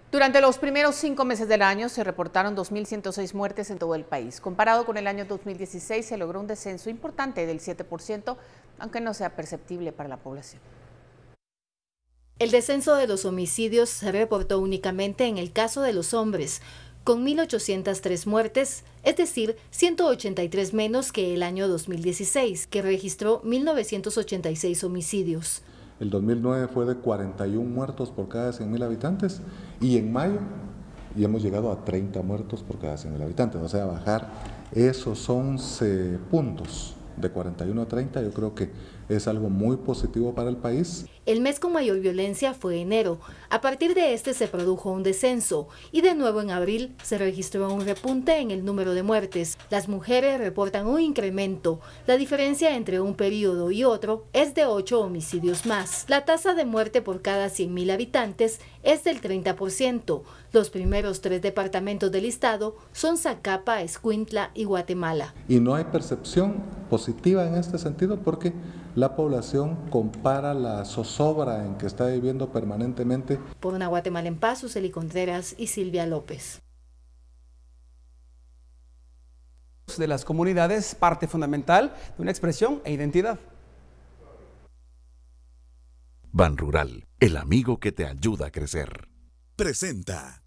Durante los primeros 5 meses del año se reportaron 2.106 muertes en todo el país. Comparado con el año 2016 se logró un descenso importante del 7%, aunque no sea perceptible para la población. El descenso de los homicidios se reportó únicamente en el caso de los hombres, con 1.803 muertes, es decir, 183 menos que el año 2016, que registró 1.986 homicidios. El 2009 fue de 41 muertos por cada 100.000 habitantes y en mayo ya hemos llegado a 30 muertos por cada 100.000 habitantes. O sea, bajar esos 11 puntos de 41 a 30 yo creo que es algo muy positivo para el país. El mes con mayor violencia fue enero. A partir de este se produjo un descenso y de nuevo en abril se registró un repunte en el número de muertes. Las mujeres reportan un incremento. La diferencia entre un periodo y otro es de 8 homicidios más. La tasa de muerte por cada 100.000 habitantes es del 30%. Los primeros 3 departamentos del estado son Zacapa, Escuintla y Guatemala. Y no hay percepción positiva en este sentido porque la población compara la zozobra en que está viviendo permanentemente. Por una Guatemala en Paz, Suseli Contreras y Silvia López. De las comunidades, parte fundamental de una expresión e identidad. Banrural, el amigo que te ayuda a crecer. Presenta.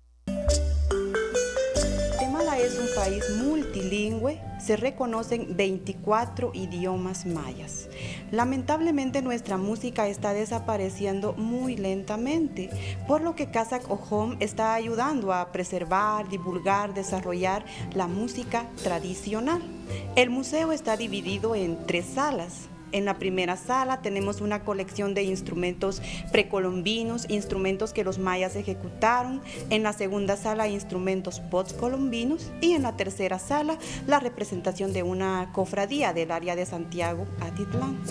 Guatemala es un país multilingüe, se reconocen 24 idiomas mayas. Lamentablemente nuestra música está desapareciendo muy lentamente, por lo que Kazakh Ojom está ayudando a preservar, divulgar, desarrollar la música tradicional. El museo está dividido en 3 salas. En la primera sala tenemos una colección de instrumentos precolombinos, instrumentos que los mayas ejecutaron. En la segunda sala, instrumentos postcolombinos. Y en la tercera sala, la representación de una cofradía del área de Santiago, Atitlán.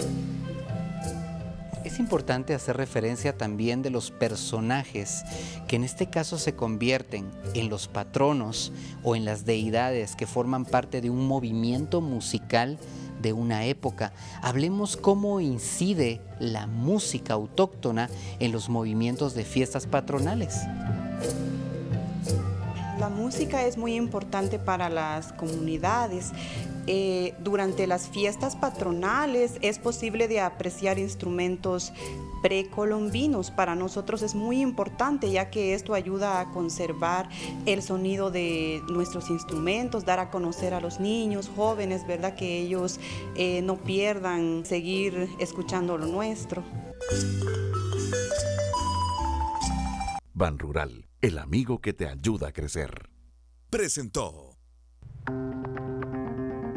Es importante hacer referencia también de los personajes que en este caso se convierten en los patronos o en las deidades que forman parte de un movimiento musical de una época. Hablemos cómo incide la música autóctona en los movimientos de fiestas patronales. La música es muy importante para las comunidades. Durante las fiestas patronales es posible de apreciar instrumentos precolombinos. Para nosotros es muy importante, ya que esto ayuda a conservar el sonido de nuestros instrumentos, dar a conocer a los niños, jóvenes, ¿verdad? Que ellos no pierdan seguir escuchando lo nuestro. Banrural, el amigo que te ayuda a crecer. Presentó.